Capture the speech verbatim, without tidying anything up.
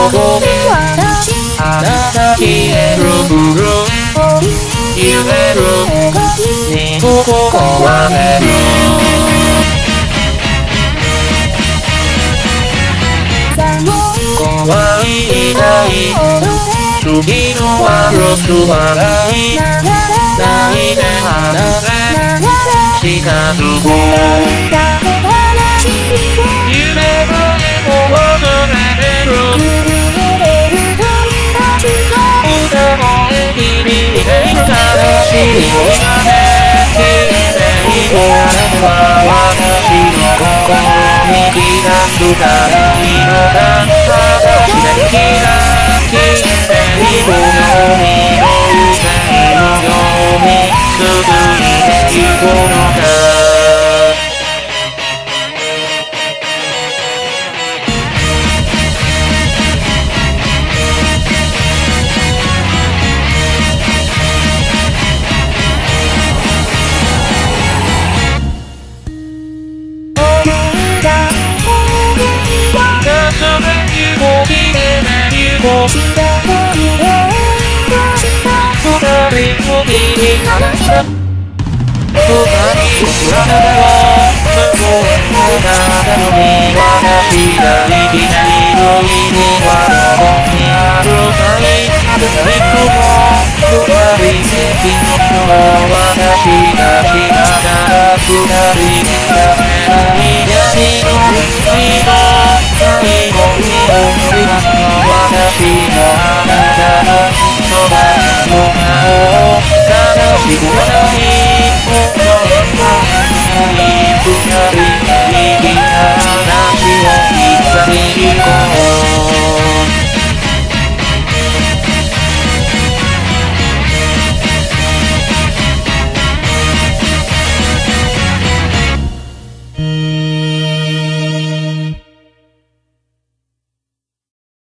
こで私あなた消えるふる揺れるねここ壊れる怖い痛い次の悪く笑い泣いて離れ近づこう夢までも忘れる歌声響いてるからしいをさね消えていこれは私の心に刻むからいのだ私でキラ消えていこうようにどうせのように続いていこうのだこうしたときへ二人を切り離した二人を知らないわ向こうへ流れのに私が生きている意味はどこにあるかい最後も二人できの人を私が知らない二人でやめない闇の海の最後に思い出すの私があなたのそばにも顔を悲しくはない恐れもない二人で生きた話を一緒に行こう